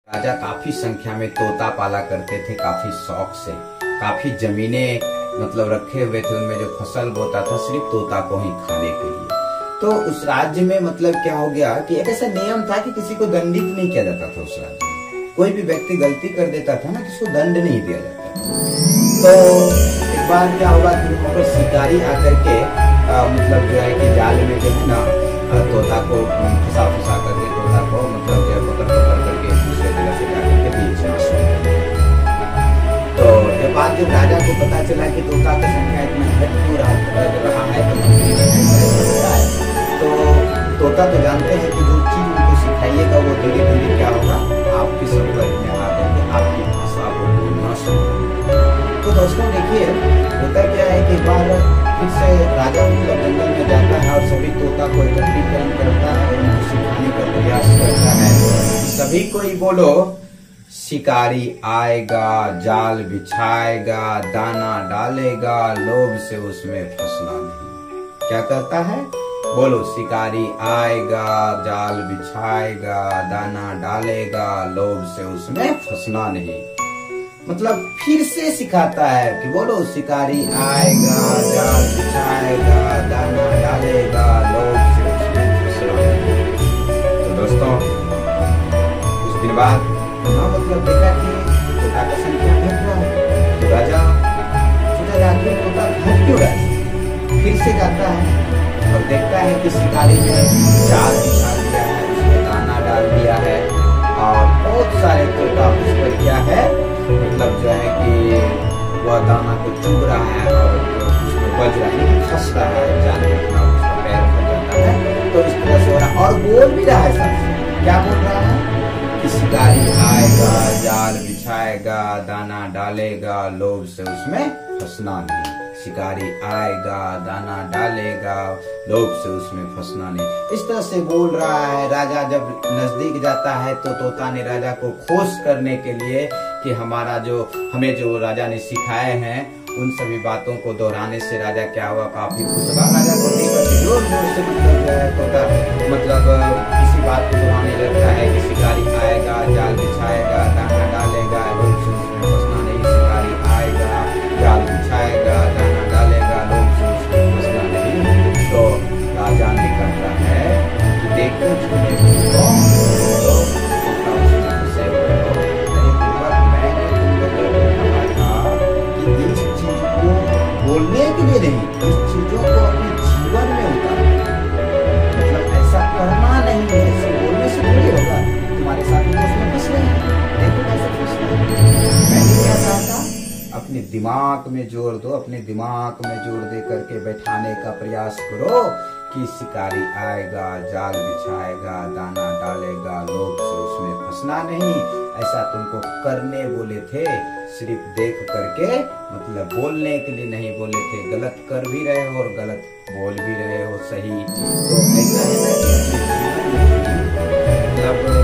राजा काफी संख्या में तोता पाला करते थे, काफी शौक से। काफी जमीनें मतलब रखे हुए थे, उनमें जो फसल बोता था सिर्फ तोता को ही खाने के लिए। तो उस राज्य में मतलब क्या हो गया कि एक ऐसा नियम था कि किसी को दंडित नहीं किया जाता था। उस राज्य में कोई भी व्यक्ति गलती कर देता था ना, किसको दंड नहीं दिया जाता। तो एक बार क्या होगा कि वहाँ पर शिकारी आकर के मतलब जो है कि जाल में जो है ना तोता को फंसा करके तोता को मतलब जो है पकड़ करके दूसरे जगह से जाकर के बीच में। तो ये बात जब राजा को पता चला कि तोता की संख्या इतना घट क्यों रहा है तो तोता तो जानते हैं कि जो चीज उनको सिखाइएगा वो धीरे धीरे क्या होगा, आपके संपर्क में आकर के आपकी भाषा को बोलना शुरू। तो दोस्तों देखिए, होता क्या है कि एक बार फिर से राजा मतलब जंगल में जाता है और सभी तोता को एकत्रीकरण करता है और उनको सिखाने का प्रयास करता है। सभी को ही बोलो, शिकारी आएगा, जाल बिछाएगा, दाना डालेगा, लोभ से उसमें फंसना नहीं। क्या कहता है? बोलो, शिकारी आएगा, जाल बिछाएगा, दाना डालेगा, लोभ से उसमें फंसना नहीं। मतलब फिर से सिखाता है कि बोलो, शिकारी आएगा, जाल बिछाएगा, दाना डालेगा, लोभ से उसमें फंसना नहीं। तो दोस्तों, कुछ दिन बाद मतलब देखा कि तोता का संख्या घट रहा है। तो राजा सोचा जाके तोता घट क्यों रहा है। फिर से जाता है और देखता है कि शिकारी ने जाल बिछा दिया है, उसमें दाना डाल दिया है और बहुत सारे तोता उस पर क्या है मतलब जो है कि वह दाना को चुभ रहा है और उसमें बज रहा है, फंस रहा है, जाल में अपना उसका पैर फंस जाता है। तो इस तरह से हो रहा है और बोल भी रहा है सबसे। क्या बोल रहा है कि शिकारी आएगा, जाल बिछाएगा, दाना डालेगा, लोभ से उसमें फंसना नहीं। शिकारी आएगा, दाना डालेगा, लोभ से उसमें फंसना नहीं। इस तरह से बोल रहा है। राजा जब नजदीक जाता है तो तोता ने राजा को खुश करने के लिए कि हमें जो राजा ने सिखाए हैं उन सभी बातों को दोहराने से राजा क्या हुआ, काफी खुश हुआ। राजा को देखकर जोर जोर से मतलब जो है तोता मतलब किसी बात को दोहराने लगता है कि शिकारी आएगा, जाल बिछाएगा, दाना डालेगा, लोभ से उसमें फंसना नहीं। शिकारी आएगा, जाल बिछाएगा, दाना डालेगा, लोभ से उसमें फंसना नहीं। तो राजा ने कहता है कि देखो झूठे को बोलने के लिए नहीं, इस चीजों को अपने जीवन में उतारो। मतलब ऐसा करना नहीं है, इसे बोलने से थोड़ी होगा। तुम्हारे साथ में उसमें फंस रहे हैं, देखो कैसे फंस रहे हैं। मैंने क्या कहा था, अपने दिमाग में जोर दो, अपने दिमाग में जोर दे करके बैठाने का प्रयास करो कि शिकारी आएगा, जाल बिछाएगा, दाना डालेगा, लोभ से उसमें फंसना नहीं। ऐसा तुमको करने बोले थे, सिर्फ देख करके मतलब बोलने के लिए नहीं बोले थे। गलत कर भी रहे हो और गलत बोल भी रहे हो, सही। तो ऐसा है ना कि मतलब